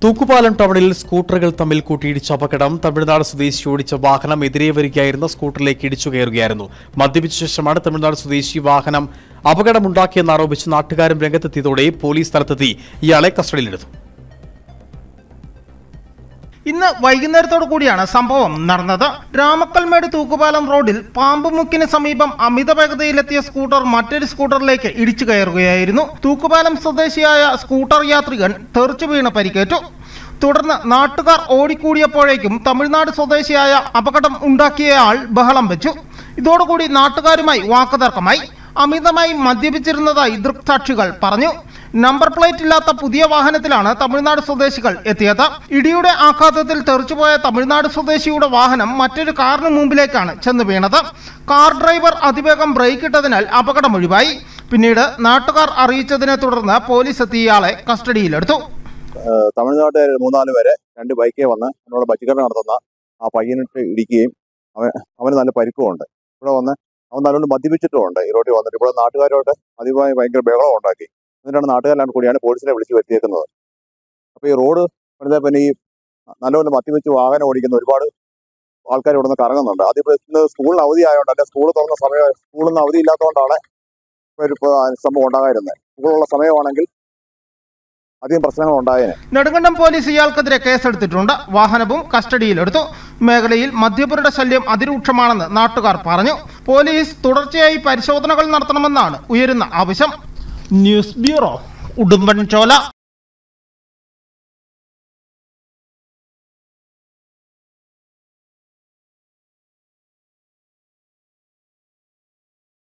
തൂക്കുപാലം ടൗണിൽ സ്കൂട്ടറുകൾ തമ്മിൽ കൂട്ടിയിടിച്ച അപകടം. തമിഴ്നാട് സ്വദേശി ഓടിച്ച വാഹനം എതിരെ വരികയായിരുന്ന സ്കൂട്ടറിലേക്ക് ഇടിച്ചു കയറുകയായിരുന്നു. മദ്യപിച്ച ശേഷമാണ് തമിഴ്നാട് സ്വദേശി വാഹനം അപകടമുണ്ടാക്കിയെന്നാരോപിച്ച് നാട്ടുകാരും രംഗത്തെത്തിയതോടെ പോലീസ് സ്ഥലത്തെത്തി ഇയാളെ കസ്റ്റഡിയിലെടുത്തു. ഇന്ന് വൈകുന്നേരത്തോടു കൂടിയാണ് സംഭവം നടന്നത്. രാമക്കൽമേട് തൂക്കുപാലം റോഡിൽ പാമ്പുമുക്കിന് സമീപം അമിത വേഗതയിലെത്തിയ സ്കൂട്ടർ മറ്റൊരു സ്കൂട്ടറിലേക്ക് ഇടിച്ചു കയറുകയായിരുന്നു. തൂക്കുപാലം സ്വദേശിയായ സ്കൂട്ടർ യാത്രികൻ തെറിച്ചു വീണ് പരിക്കേറ്റു. തുടർന്ന് നാട്ടുകാർ ഓടിക്കൂടിയപ്പോഴേക്കും തമിഴ്നാട് സ്വദേശിയായ അപകടം ഉണ്ടാക്കിയയാൾ ബഹളം വെച്ചു. ഇതോടുകൂടി നാട്ടുകാരുമായി വാക്കുതർക്കമായി. അമിതമായി മദ്യപിച്ചിരുന്നതായി ദൃക്സാക്ഷികൾ പറഞ്ഞു. നമ്പർ പ്ലേറ്റ് ഇല്ലാത്ത പുതിയ വാഹനത്തിലാണ് തമിഴ്നാട് സ്വദേശികൾ എത്തിയത്. ഇടിയുടെ ആഘാതത്തിൽ തെറിച്ചുപോയ തമിഴ്നാട് സ്വദേശിയുടെ വാഹനം മറ്റൊരു കാറിന് മുമ്പിലേക്കാണ് ചെന്ന് വീണത്. കാർ ഡ്രൈവർ അതിവേഗം ബ്രേക്ക് ഇട്ടതിനാൽ അപകടമൊഴിവായി. പിന്നീട് നാട്ടുകാർ അറിയിച്ചതിനെ തുടർന്ന് പോലീസ് എത്തി ഇയാളെ കസ്റ്റഡിയിലെടുത്തു. തമിഴ്നാട്ടുകാർ 3-4 പേരെ 2 ബൈക്കേ വന്ന് എന്നോട് ബൈക്കുകാരൻ നടത്തുന്ന ആ പയ്യനിട്ട് ഇടിക്കുകയും അവന് നല്ല പരിക്കുമുണ്ട്. ഇവിടെ വന്ന് അവൻ നല്ലോണം മദ്യപിച്ചിട്ടുമുണ്ട്. ഈ റോഡിൽ വന്നിട്ട് ഇവിടെ നാട്ടുകാരോട്ട് അതിവായി ഭയങ്കര ബഹളം ഉണ്ടാക്കി. എന്നിട്ടാണ് നാട്ടുകാരെല്ലാം കൂടിയാണ് പോലീസിനെ വിളിച്ച് വരുത്തിയേക്കുന്നത്. അപ്പോൾ ഈ റോഡ് പിന്നെ ഈ നല്ലപോലെ മദ്യപിച്ച് വാഹനം ഓടിക്കുന്ന ഒരുപാട് ആൾക്കാർ ഇവിടെ നിന്ന് കറങ്ങുന്നുണ്ട്. അതിപ്പോൾ ഇന്ന് സ്കൂളിന് അവധി ആയതുകൊണ്ട് അല്ലെ സ്കൂൾ തുറന്ന സമയം സ്കൂളിൽ നിന്ന് അവധി ഇല്ലാത്തതുകൊണ്ടാണ് ഒരു സംഭവം ഉണ്ടാകാതിരുന്നത്. സ്കൂളുള്ള സമയമാണെങ്കിൽ അധികം പ്രശ്നങ്ങൾ ഉണ്ടായേനെ. നെടുങ്കണ്ടം പോലീസ് ഇയാൾക്കെതിരെ കേസെടുത്തിട്ടുണ്ട്. വാഹനവും കസ്റ്റഡിയിലെടുത്തു. മേഖലയിൽ മദ്യപരുടെ ശല്യം അതിരൂക്ഷമാണെന്ന് നാട്ടുകാർ പറഞ്ഞു. പോലീസ് തുടർച്ചയായി പരിശോധനകൾ നടത്തണമെന്നാണ് ഉയരുന്ന ആവശ്യം. News bureau, Udumbanchola.